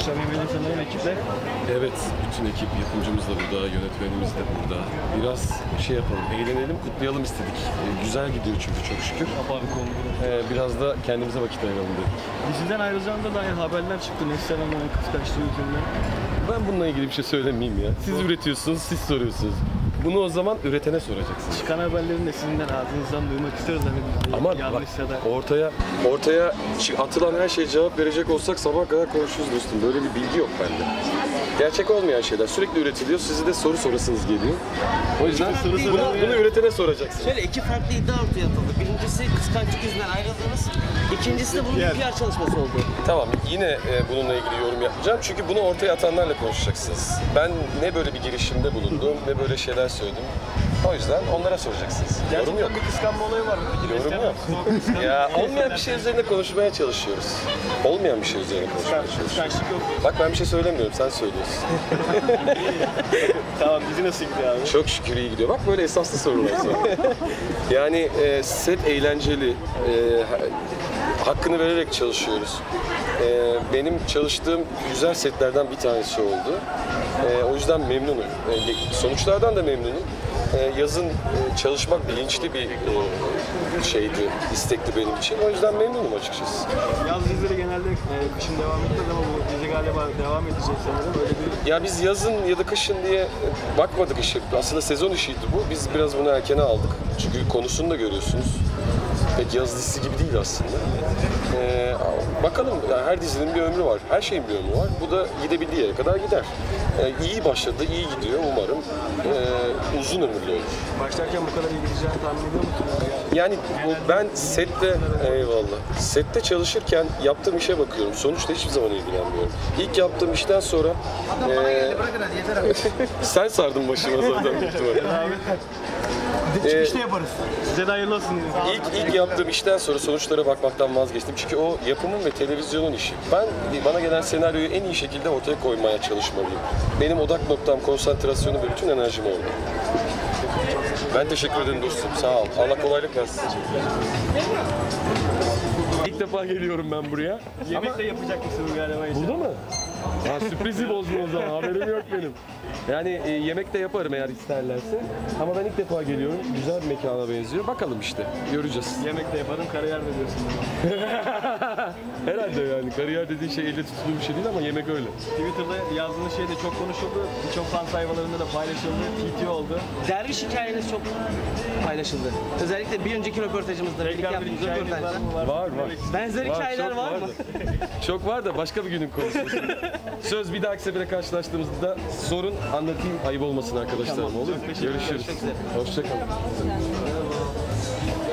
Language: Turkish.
samimi sanırım ekiple. Evet, bütün ekip, yapımcımız da burada, yönetmenimiz de burada. Biraz şey yapalım, eğlenelim, kutlayalım istedik. Güzel gidiyor çünkü çok şükür. Kapağı bir konu. Biraz da kendimize vakit ayıralım dedik. Diziden ayrılacağında dair haberler çıktı. Neslihan Hanım'ın kıskançlığı yüzünden. Ben bununla ilgili bir şey söylemeyeyim ya. Siz üretiyorsunuz, siz soruyorsunuz. Bunu o zaman üretene soracaksınız. Çıkan haberlerin de sizin ağzınızdan duymak isteriz. Hani Ama yanlışsa da. ortaya atılan her şeye cevap verecek olsak sabah kadar konuşuruz dostum. Böyle bir bilgi yok bende. Gerçek olmayan şeyler sürekli üretiliyor. Sizi de soru sorasınız geliyor. O yüzden bunu üretene soracaksınız. Şöyle iki farklı iddia ortaya atıldı. Birincisi kıskançlık yüzünden ayrıldınız. İkincisi de bunun bir PR çalışması oldu. Tamam, yine bununla ilgili yorum yapmayacağım. Çünkü bunu ortaya atanlarla konuşacaksınız. Ben ne böyle bir girişimde bulundum, ne böyle şeyler söyledim. O yüzden onlara soracaksınız. Yorum yok. Bir kıskanma olayı var mı? Yorum yok. Ya olmayan bir şey üzerine konuşmaya çalışıyoruz. Olmayan bir şey üzerine konuşmaya çalışıyoruz. Kıskançlık yok. Bak ben bir şey söylemiyorum, sen söylüyorsun. Tamam, dizi nasıl gidiyor abi? Çok şükür iyi gidiyor. Bak böyle esaslı sorular sonra. Yani set eğlenceli, hakkını vererek çalışıyoruz. Benim çalıştığım güzel setlerden bir tanesi oldu. O yüzden memnunum. Sonuçlardan da memnunum. Yazın çalışmak bilinçli bir şeydi, istekti benim için. O yüzden memnunum açıkçası. Yaz dizileri genelde kışın devam etmez ama bu dizi galiba devam edecek sanırım. Öyle bir... Ya biz yazın ya da kışın diye bakmadık işe. Aslında sezon işiydi bu. Biz biraz bunu erkene aldık. Çünkü konusunu da görüyorsunuz. Pek yaz dizisi gibi değil aslında. Bakalım, yani her dizinin bir ömrü var. Her şeyin bir ömrü var. Bu da gidebildiği yere kadar gider. İyi başladı, iyi gidiyor. Umarım uzun ömürlü olur. Başlarken bu kadar iyi gideceğini tahmin ediyor musunuz? Yani ben sette çalışırken yaptığım işe bakıyorum. Sonuçta hiçbir zaman ilgilenmiyorum. İlk yaptığım işten sonra sen sardın başıma zaten büyük ihtimalle. Çıkışta yaparız. Size de hayırlı olsun. İlk yaptığım işten sonra sonuçlara bakmaktan vazgeçtim. Çünkü o yapımın ve televizyonun işi. Bana gelen senaryoyu en iyi şekilde ortaya koymaya çalışmalıyım. Benim odak noktam, konsantrasyonum ve bütün enerjim orada. Ben teşekkür ederim dostum. Sağ ol. Allah kolaylık versin. İlk defa geliyorum ben buraya. Yemek de yapacak mısınız galiba? Burada mı? Ha, sürprizi bozdum o zaman. Haberim yok benim. Yani yemek de yaparım eğer isterlerse. Ama ben ilk defa geliyorum. Güzel bir mekana benziyor. Bakalım işte. Göreceğiz. Yemek de yaparım, kariyer de diyorsun. Herhalde yani. Kariyer dediğin şey elle tutulur bir şey değil ama yemek öyle. Twitter'da yazdığınız şey de çok konuşuldu. Birçok fan sayfalarında da paylaşıldı. TT oldu. Derviş hikayeniz çok paylaşıldı. Özellikle bir önceki röportajımızda birlikte Tekrar bir yaptığımız hikayeniz var röportajda. mı? Var. Benzer hikayeler çok var mı? da. Çok var da başka bir günün konusu. Söz bir dahaki sefere karşılaştığımızda sorun anlatayım, ayıp olmasın arkadaşlarım, olur mu? Görüşürüz. Hoşça kalın.